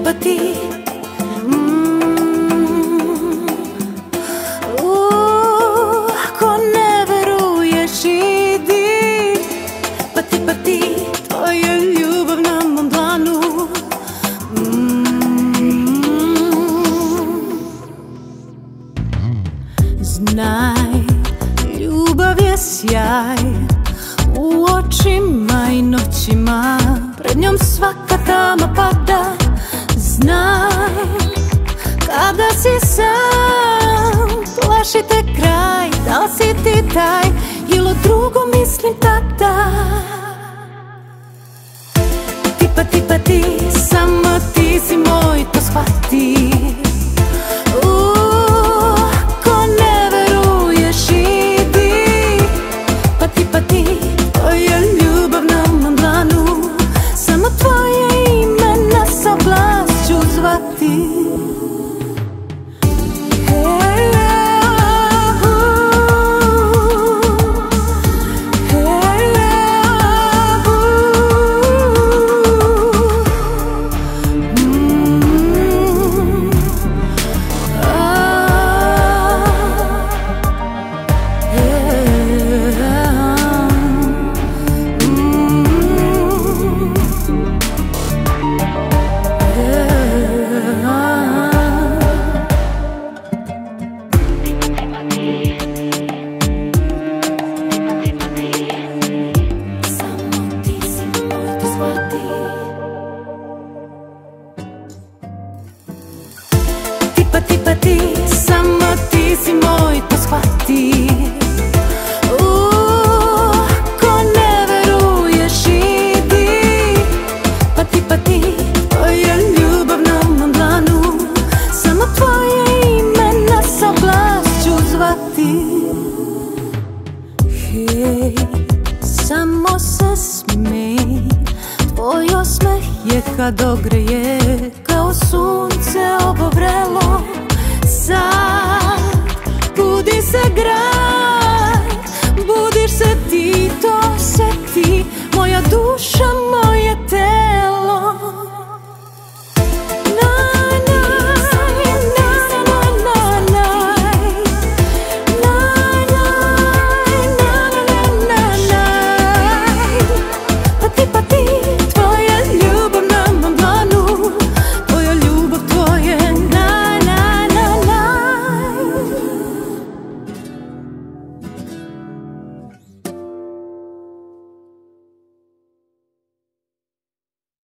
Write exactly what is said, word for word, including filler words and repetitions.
pa ti. mm. uh, Ako ne veruješ idi, pa ti, pa ti, tvoja ljubav na mom dlanu. mm. Znaj, ljubav je sjaj u očima i noćima, pred njom svaka tama pada. Znaj, kada si sam, plaši te kraj, da li si ti taj ili o drugom mislim tada. Ti pa ti pa ti, samo ti si moj, to shvati. Pa ti, pa ti, samo ti si moj, to shvati. uh, Ko ne veruješ idi, pa ti, pa ti, tvoja ljubav na mom dlanu. Samo tvoje ime na sa vlašću zvati. Hej, samo se smej, tvoj osmeh je kad ogreje, kao sunce obovrelo. Sad budi se grad.